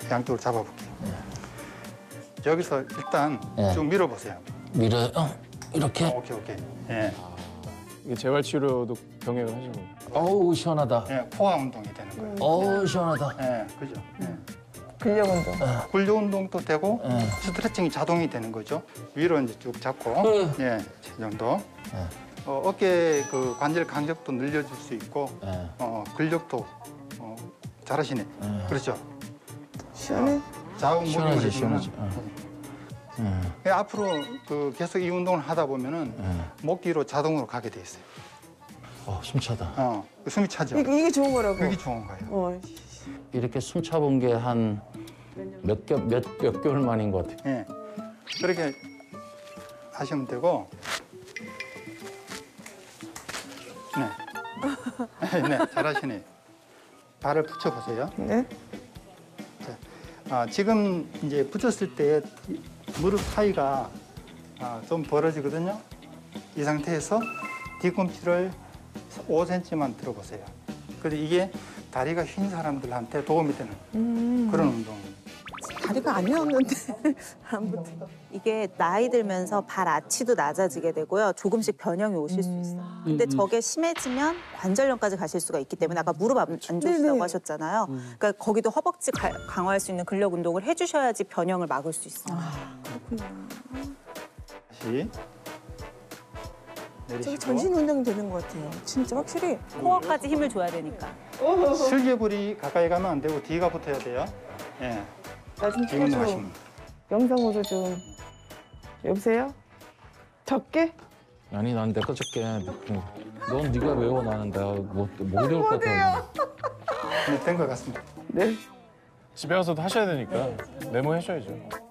양쪽으로 잡아볼게요. 여기서 일단 쭉 밀어보세요. 밀어요? 이렇게? 오케이. 예. 이게 재활치료도 병행을 하시는 거예요? 어우, 시원하다. 예, 코어 운동이 되는 거예요. 어우, 시원하다. 예, 그죠. 예. 근력 운동. 근력 운동도 되고 스트레칭이 자동이 되는 거죠. 위로 이제 쭉 잡고, 예, 이 정도. 어깨 그 관절 간격도 늘려줄 수 있고, 근력도 잘하시네. 그렇죠. 시원해? 좌우 무빙을 해주면 시원하지. 앞으로 그 계속 이 운동을 하다 보면은 목 뒤로 자동으로 가게 돼 있어요. 숨차다. 숨이 차죠. 이게 좋은 거라고. 그게 좋은 거예요. 이렇게 숨 차본 게 한 몇 개월 만인 것 같아요. 예, 그렇게 하시면 되고, 네, 잘하시네. 발을 붙여보세요. 네. 자, 지금 이제 붙였을 때 무릎 사이가 좀 벌어지거든요. 이 상태에서 뒤꿈치를 5cm만 들어보세요. 그래서 이게 다리가 휜 사람들한테 도움이 되는 그런 운동입니다. 다리가 아니었는데 아무튼. 이게 나이 들면서 발 아치도 낮아지게 되고요. 조금씩 변형이 오실 수 있어요. 근데 저게 심해지면 관절염까지 가실 수가 있기 때문에 아까 무릎 안 좋으시다고 하셨잖아요. 그러니까 거기도 허벅지 강화할 수 있는 근력 운동을 해주셔야지 변형을 막을 수 있어요. 다시 내리시고. 저기 전신 운동이 되는 것 같아요. 진짜 확실히. 코어까지 힘을 줘야 되니까. 슬개골이 가까이 가면 안 되고 뒤가 붙어야 돼요. 예, 나 좀 이 찍어줘. 운동하시면. 영상으로 좀. 여보세요? 적게? 아니, 난 내가 적게. 넌 네가 외워, 나는 내가 못 외울 것 같아. 네, 된 것 같습니다. 네. 집에 가서도 하셔야 되니까 메모하셔야죠.